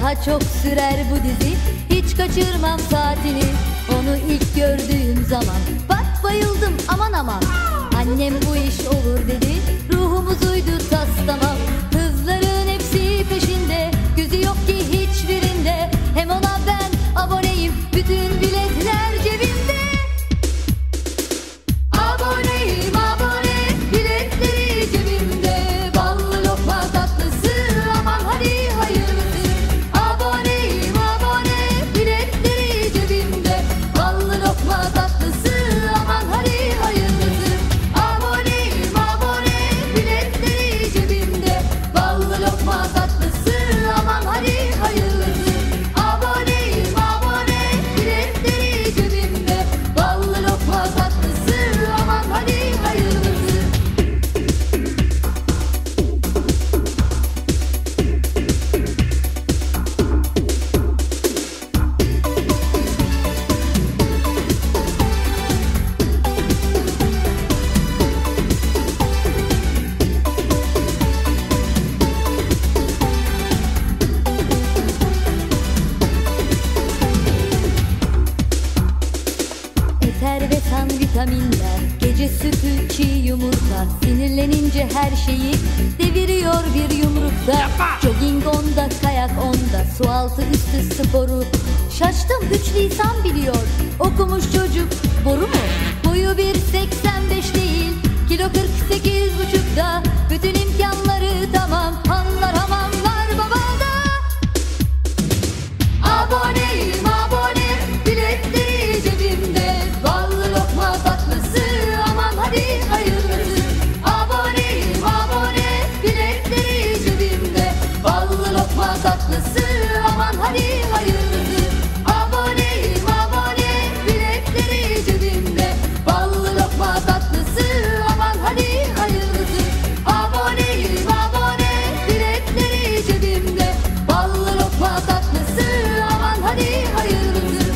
daha çok sürer bu dizi. Hiç kaçırmam saatini, onu ilk gördüğüm zaman. Bak bayıldım aman aman, annem bu iş olur dedi. Ruhumuz uydu tas tamam, kızların hepsi peşinde. Gözü yok ki hiçbirinde, hem ona ben aboneyim, bütün biletler cebimde. Aboneyim abone, biletleri cebimde. Ballı lokma tatlısı, aman hadi hayırlısı. Aboneyim abone, biletleri cebimde. Ballı lokma tatlısı, aman hadi hayırlısı. Aboneyim abone, biletleri cebimde. Ballı lokma tatlısı, aman hadi hayırlısı. Aboneyim abone, biletleri cebimde. Ballı lokma tatlısı, aman hadi hayırlısı. Efervesan vitaminler, gece sütü, çiğ yumurta. Sinirlenince her şeyi deviriyor bir yumrukta. Jogging onda, kayak onda, su altı üstü sporu. Şaştım 3 lisan biliyor, okumuş çocuk boru mu? Boyu 1.85 değil, kilo 48,5'da. Bütün imkanları tamam, hanlar hamamlar babada. Aboneyim abone, biletleri cebimde. Ballı lokma tatlısı, aman hadi hayırlısı. Aboneyim abone, biletleri cebimde. Ballı lokma tatlısı, aman hadi hayırlısı. Aboneyim abone, biletleri cebimde. Ballı lokma tatlısı, aman hadi hayırlısı. Aboneyim abone, biletleri cebimde. Ballı lokma tatlısı, aman hadi hayırlısı.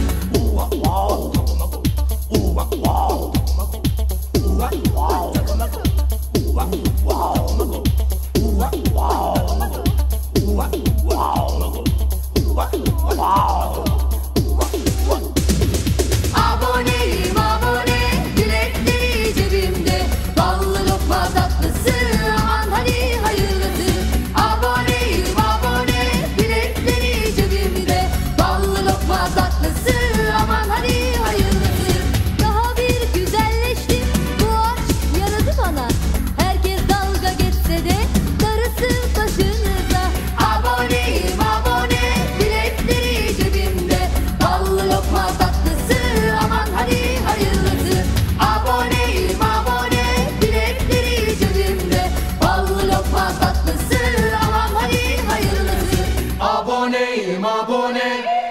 Aboneyim abone, biletleri cebimde. Ballı lokma tatlısı, aman hadi hayırlısı. Aboneyim abone, biletleri cebimde. Ballı lokma tatlısı, aman hadi hayırlısı. Daha bir güzelleştim, bu aşk yaradı bana. Herkes dalga geçse de darısı başınıza. Aboneyim abone, biletleri cebimde. Ballı lokma tatlısı, aman hadi hayırlısı. Aboneyim abone, biletleri cebimde. Ballı lokma tatlısı, aman hadi hayırlısı. Aboneyim abone,